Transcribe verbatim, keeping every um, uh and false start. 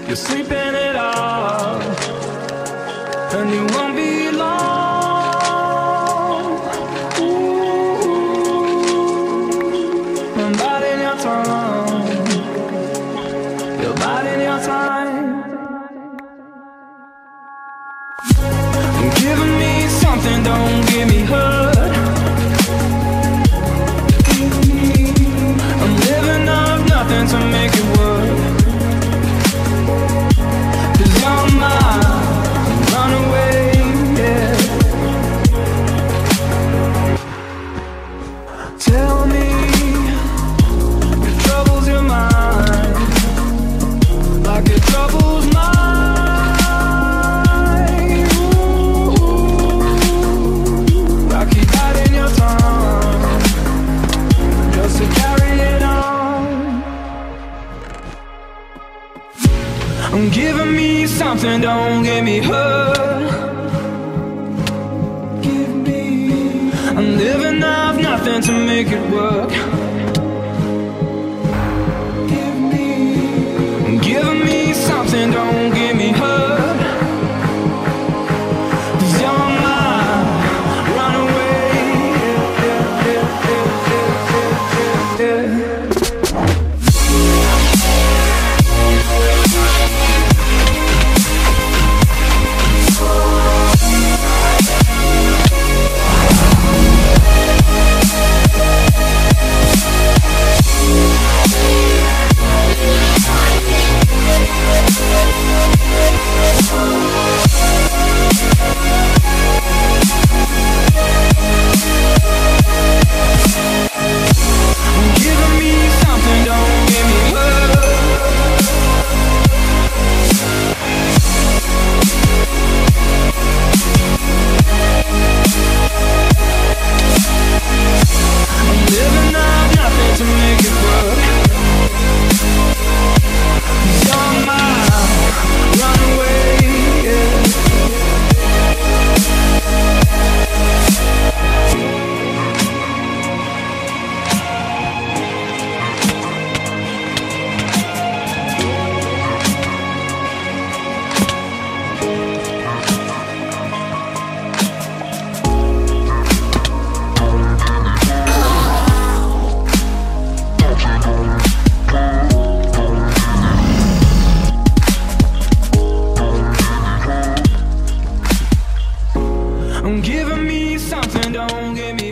You're sleeping it off, and you won't be long. Ooh, I'm biting your tongue, you're biting your time. You're giving me something, don't give me hurt. I'm living off nothing to make it work. Cause you're my runaway, yeah. Tell me your troubles your mind, like your troubles mine. Ooh, I keep biting your tongue just to carry it on. I'm giving me something, don't get me hurt. Give me, I'm living off nothing to make it work. Give me, I'm giving me something, don't get me hurt. Cause you're my runaway, yeah, yeah, yeah, yeah, yeah, yeah. I'm giving me something, don't give me